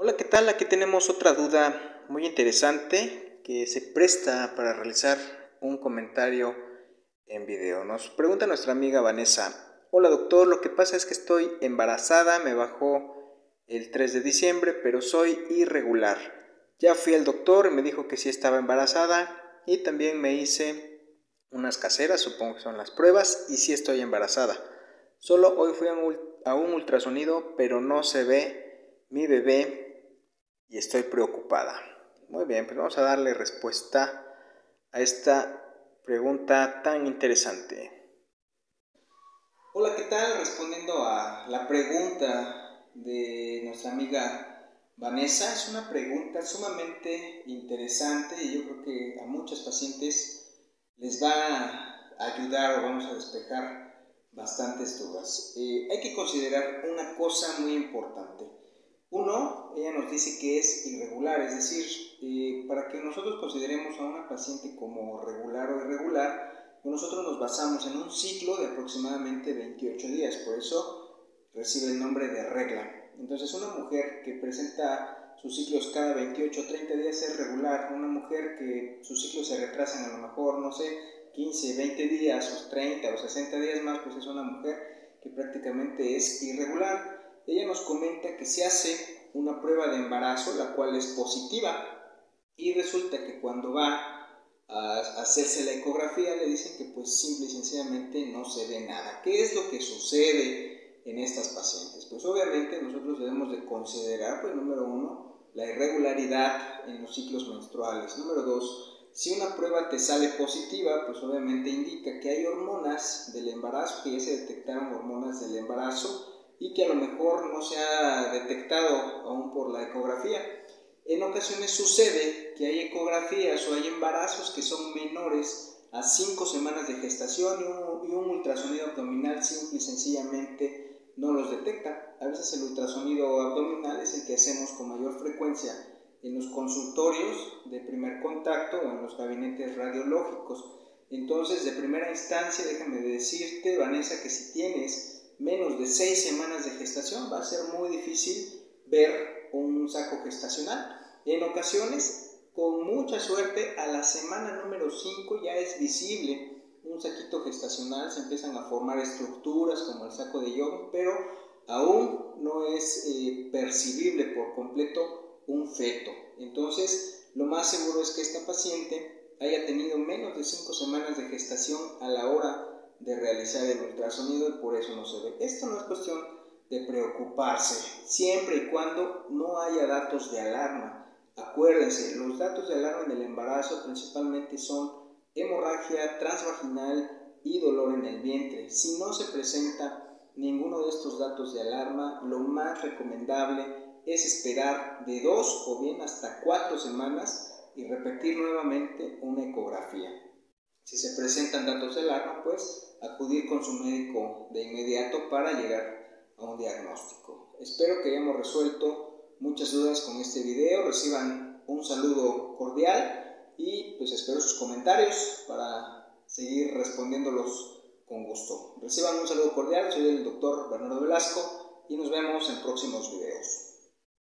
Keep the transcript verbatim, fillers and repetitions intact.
Hola, ¿qué tal? Aquí tenemos otra duda muy interesante que se presta para realizar un comentario en video. Nos pregunta nuestra amiga Vanessa: hola doctor, lo que pasa es que estoy embarazada, me bajó el tres de diciembre, pero soy irregular. Ya fui al doctor y me dijo que sí estaba embarazada y también me hice unas caseras, supongo que son las pruebas, y sí estoy embarazada. Solo hoy fui a un, a un ultrasonido, pero no se ve mi bebé y estoy preocupada. Muy bien, pues vamos a darle respuesta a esta pregunta tan interesante. Hola, ¿qué tal? Respondiendo a la pregunta de nuestra amiga Vanessa, es una pregunta sumamente interesante y yo creo que a muchos pacientes les va a ayudar o vamos a despejar bastantes dudas. Eh, hay que considerar una cosa muy importante. Uno, ella nos dice que es irregular, es decir, eh, para que nosotros consideremos a una paciente como regular o irregular, pues nosotros nos basamos en un ciclo de aproximadamente veintiocho días, por eso recibe el nombre de regla. Entonces, una mujer que presenta sus ciclos cada veintiocho o treinta días es regular. Una mujer que sus ciclos se retrasan a lo mejor, no sé, quince, veinte días, o treinta o sesenta días más, pues es una mujer que prácticamente es irregular. Ella nos comenta que se hace una prueba de embarazo, la cual es positiva, y resulta que cuando va a hacerse la ecografía le dicen que pues simple y sencillamente no se ve nada. ¿Qué es lo que sucede en estas pacientes? Pues obviamente nosotros debemos de considerar, pues número uno, la irregularidad en los ciclos menstruales. Número dos, si una prueba te sale positiva, pues obviamente indica que hay hormonas del embarazo, que ya se detectaron hormonas del embarazo, y que a lo mejor no se ha detectado aún por la ecografía. En ocasiones sucede que hay ecografías o hay embarazos que son menores a cinco semanas de gestación y un, y un ultrasonido abdominal simple y sencillamente no los detecta. A veces el ultrasonido abdominal es el que hacemos con mayor frecuencia en los consultorios de primer contacto o en los gabinetes radiológicos. Entonces, de primera instancia, déjame decirte, Vanessa, que si tienes menos de seis semanas de gestación va a ser muy difícil ver un saco gestacional. En ocasiones, con mucha suerte, a la semana número cinco ya es visible un saquito gestacional, se empiezan a formar estructuras como el saco de Young, pero aún no es eh, percibible por completo un feto. Entonces, lo más seguro es que esta paciente haya tenido menos de cinco semanas de gestación a la hora de realizar el ultrasonido y por eso no se ve. Esto no es cuestión de preocuparse, siempre y cuando no haya datos de alarma. Acuérdense, los datos de alarma en el embarazo principalmente son hemorragia transvaginal y dolor en el vientre. Si no se presenta ninguno de estos datos de alarma, lo más recomendable es esperar de dos o bien hasta cuatro semanas y repetir nuevamente una ecografía. Si se presentan datos de alarma, pues acudir con su médico de inmediato para llegar a un diagnóstico. Espero que hayamos resuelto muchas dudas con este video. Reciban un saludo cordial y pues espero sus comentarios para seguir respondiéndolos con gusto. Reciban un saludo cordial. Soy el doctor Bernardo Velasco y nos vemos en próximos videos.